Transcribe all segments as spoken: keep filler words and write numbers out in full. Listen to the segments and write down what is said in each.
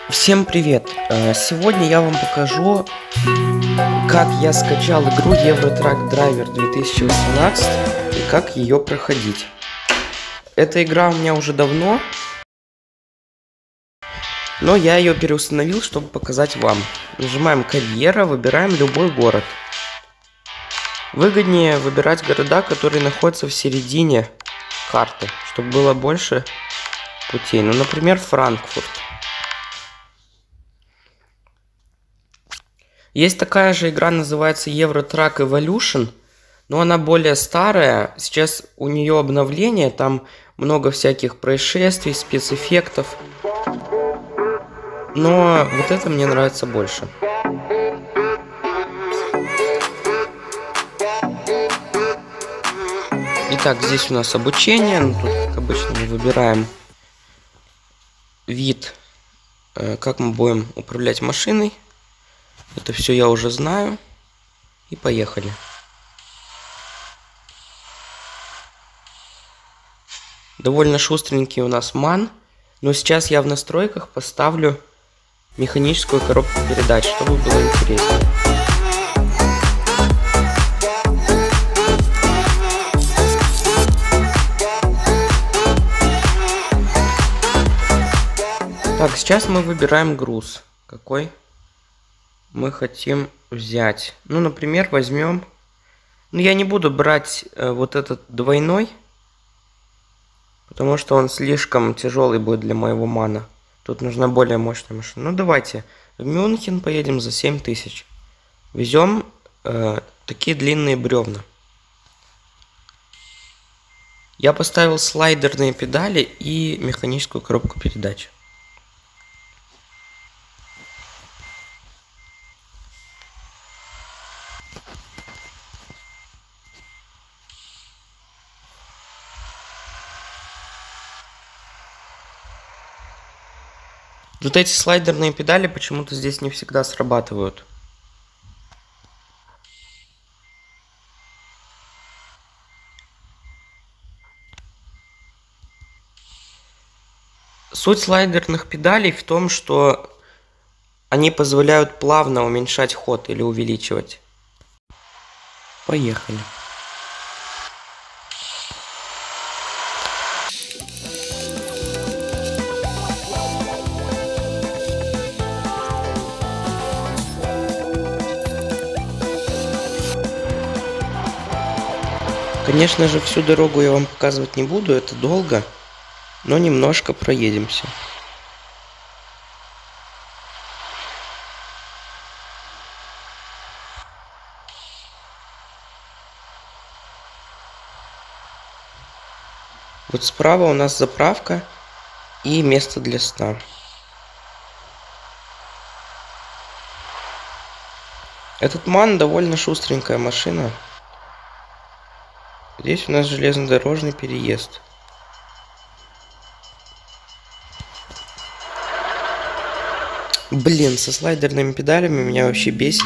Всем привет! Э, Сегодня я вам покажу, как я скачал игру Euro Truck Driver две тысячи восемнадцать и как ее проходить. Эта игра у меня уже давно, но я ее переустановил, чтобы показать вам. Нажимаем «Карьера», выбираем любой город. Выгоднее выбирать города, которые находятся в середине карты, чтобы было больше путей. Ну, например, Франкфурт. Есть такая же игра, называется Euro Truck Evolution, но она более старая. Сейчас у нее обновление, там много всяких происшествий, спецэффектов. Но вот это мне нравится больше. Итак, здесь у нас обучение. Ну, тут, как обычно, мы выбираем вид, как мы будем управлять машиной. Это все я уже знаю. И поехали. Довольно шустренький у нас ман. Но сейчас я в настройках поставлю механическую коробку передач, чтобы было интереснее. Так, сейчас мы выбираем груз. Какой мы хотим взять. Ну, например, возьмем... Ну, я не буду брать э, вот этот двойной, потому что он слишком тяжелый будет для моего мана. Тут нужна более мощная машина. Ну, давайте в Мюнхен поедем за семь тысяч. Везем э, такие длинные бревна. Я поставил слайдерные педали и механическую коробку передач. Вот эти слайдерные педали почему-то здесь не всегда срабатывают. Суть слайдерных педалей в том, что они позволяют плавно уменьшать ход или увеличивать. Поехали. Конечно же, всю дорогу я вам показывать не буду, это долго, но немножко проедемся. Вот справа у нас заправка и место для сна. Этот ман довольно шустренькая машина. Здесь у нас железнодорожный переезд. Блин, со слайдерными педалями меня вообще бесит.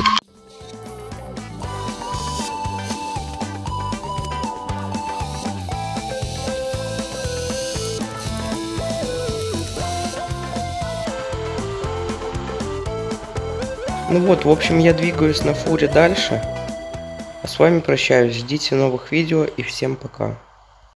Ну вот, в общем, я двигаюсь на фуре дальше. А с вами прощаюсь, ждите новых видео и всем пока.